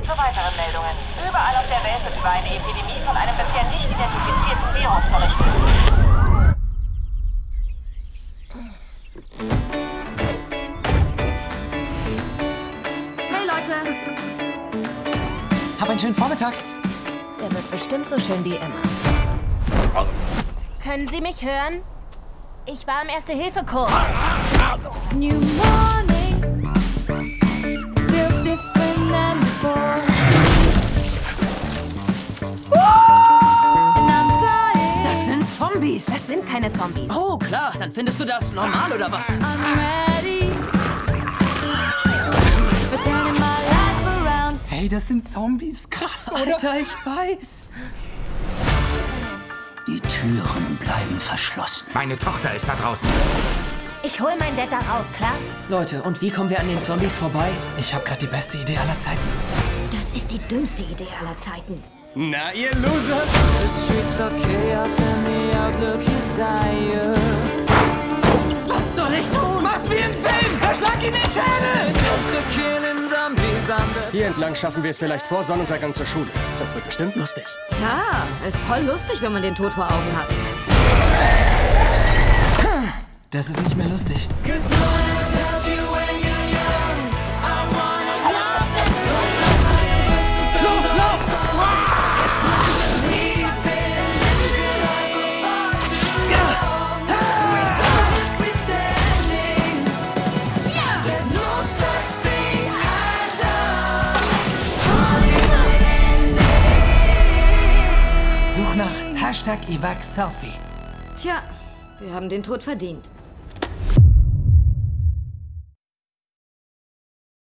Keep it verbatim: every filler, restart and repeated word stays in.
zu weiteren Meldungen. Überall auf der Welt wird über eine Epidemie von einem bisher nicht identifizierten Virus berichtet. Hey Leute! Hab einen schönen Vormittag. Der wird bestimmt so schön wie immer. Können Sie mich hören? Ich war im Erste-Hilfe-Kurs. New morning feels different than before. And I'm flying. Das sind Zombies. Das sind keine Zombies. Oh, klar. Dann findest du das normal, oder was? I'm ready for turning my life around. Hey, das sind Zombies. Krass, oder? Alter, ich weiß. Die Türen bleiben verschlossen. Meine Tochter ist da draußen. Ich hol mein Dad da raus, klar? Leute, und wie kommen wir an den Zombies vorbei? Ich habe gerade die beste Idee aller Zeiten. Das ist die dümmste Idee aller Zeiten. Na, ihr Loser. Was soll ich tun? Mach's wie im Film. Zerschlag ihn den Schädel. Hier entlang schaffen wir es vielleicht vor Sonnenuntergang zur Schule. Das wird bestimmt lustig. Ja, ist voll lustig, wenn man den Tod vor Augen hat. Das ist nicht mehr lustig. Los, los! Such nach Hashtag Evac Selfie. Tja, wir haben den Tod verdient.